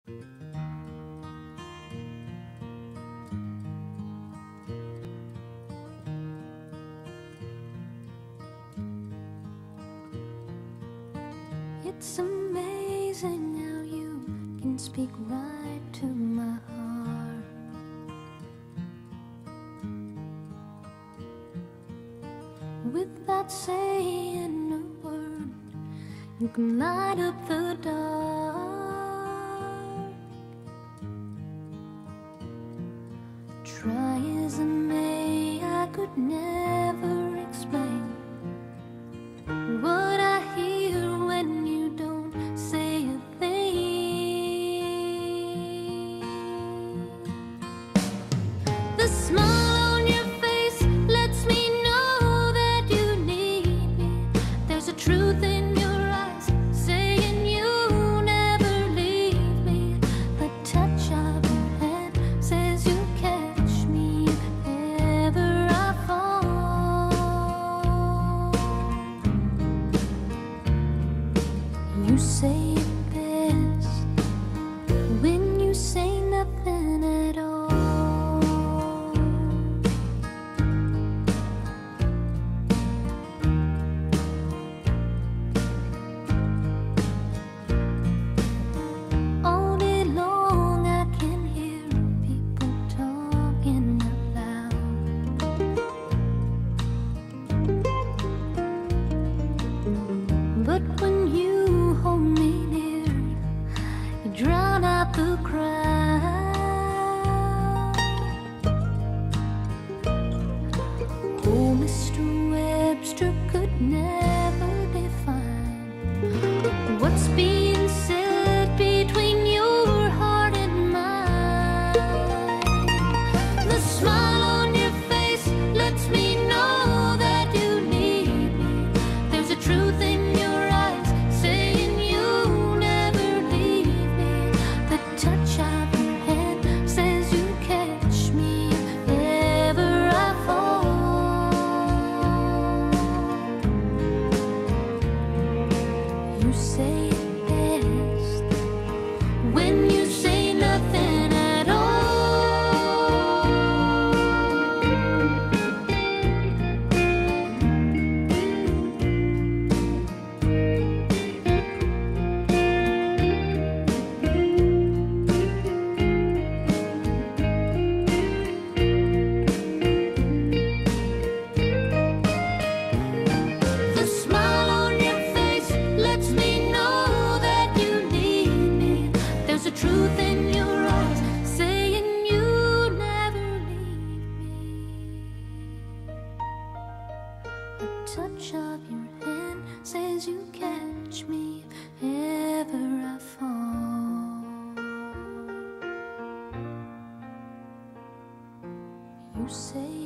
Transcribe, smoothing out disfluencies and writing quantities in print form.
It's amazing how you can speak right to my heart. Without saying a word, you can light up the dark. Try as I may, I could never explain what I hear when you don't say a thing. The smile on your face lets me know that you need me. There's a truth in your eyes saying you never leave me. The touch of your hand says you catch me if ever I fall. You say it best when you say nothing at all. All day long I can hear people talking out loud. But when you hold me near, you drown out the crowd. Oh, Mr. Webster could never define what's being said between your heart and mine. The smile on your face lets me know that you need me. There's a truth in your eyes saying you never leave me. The touch of your hand says you catch me if ever I fall. You say it best when you say nothing at all. The smile on your face lets me know that you need me. There's a truth in your eyes saying you never leave me. The touch of your hand says you catch me if ever I fall. You say